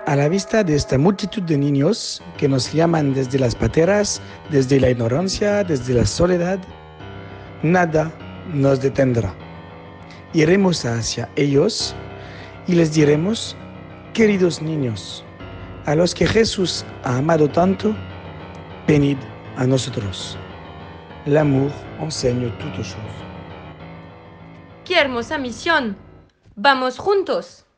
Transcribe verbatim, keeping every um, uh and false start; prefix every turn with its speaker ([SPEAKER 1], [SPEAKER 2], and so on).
[SPEAKER 1] A la vista de esta multitud de niños que nos llaman desde las pateras, desde la ignorancia, desde la soledad, nada nos detendrá. Iremos hacia ellos y les diremos: queridos niños, a los que Jesús ha amado tanto, venid a nosotros. L'amour enseigne toutes choses.
[SPEAKER 2] ¡Qué hermosa misión! ¡Vamos juntos!